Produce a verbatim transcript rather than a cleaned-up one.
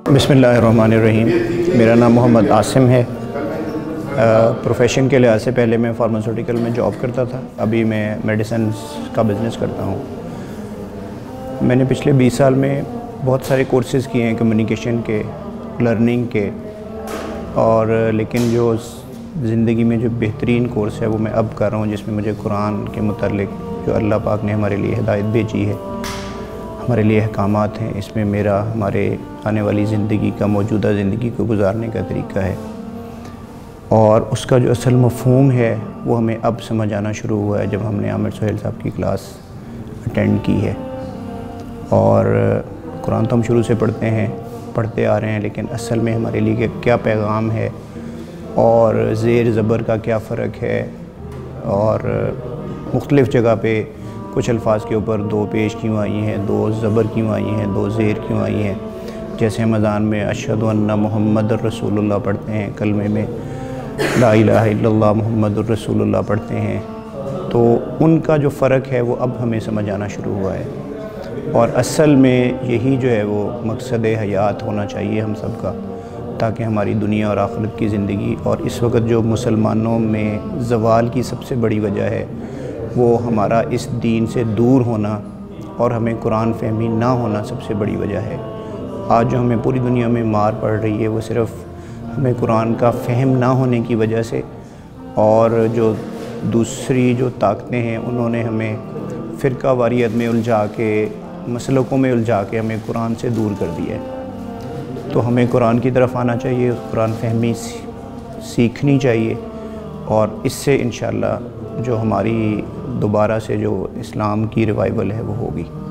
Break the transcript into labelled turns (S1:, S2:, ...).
S1: बिस्मिल्लाहिर्रहमानिर्रहीम। मेरा नाम मोहम्मद आसिम है। प्रोफेशन के लिहाज से पहले मैं फार्मास्यूटिकल में जॉब करता था, अभी मैं मेडिसिन का बिज़नेस करता हूँ। मैंने पिछले बीस साल में बहुत सारे कोर्सेज़ किए हैं कम्युनिकेशन के, लर्निंग के, और लेकिन जो ज़िंदगी में जो बेहतरीन कोर्स है वो मैं अब कर रहा हूँ, जिसमें मुझे कुरान के मुतालिक जो अल्लाह पाक ने हमारे लिए हिदायत भेजी है, हमारे लिए अहकामात हैं, इसमें मेरा हमारे आने वाली ज़िंदगी का, मौजूदा ज़िंदगी को गुजारने का तरीका है, और उसका जो असल मफ़हूम है वो हमें अब समझ आना शुरू हुआ है जब हमने आमिर सुहेल साहब की क्लास अटेंड की है। और कुरान तो हम शुरू से पढ़ते हैं पढ़ते आ रहे हैं, लेकिन असल में हमारे लिए क्या पैगाम है और ज़ेर ज़बर का क्या फ़र्क है, और मुख्तलिफ़ जगह पे कुछ अल्फाज के ऊपर दो पेश क्यों आई हैं, दो ज़बर क्यों आई हैं, दो ज़ेर क्यों आई हैं। जैसे हम अज़ान में अशहदु अन्ना मुहम्मद रसूलुल्लाह पढ़ते हैं, कलमे में ला इलाहा इल्लल्लाह मुहम्मदुर रसूलुल्लाह पढ़ते हैं, तो उनका जो फ़र्क है वो अब हमें समझ आना शुरू हुआ है। और असल में यही जो है वो मकसद हयात होना चाहिए हम सब का, ताकि हमारी दुनिया और आखिरत की ज़िंदगी, और इस वक्त जो मुसलमानों में ज़वाल की सबसे बड़ी वजह है वो हमारा इस दीन से दूर होना और हमें कुरान फ़हमी ना होना सबसे बड़ी वजह है। आज जो हमें पूरी दुनिया में मार पड़ रही है वो सिर्फ़ हमें कुरान का फ़हम ना होने की वजह से, और जो दूसरी जो ताकतें हैं उन्होंने हमें फ़िरका वारियत में उलझा के, मसलकों में उलझा के हमें कुरान से दूर कर दिया है। तो हमें कुरान की तरफ आना चाहिए, कुरान फ़हमी सीखनी चाहिए, और इससे इंशाअल्लाह जो हमारी दोबारा से जो इस्लाम की रिवाइवल है वो होगी।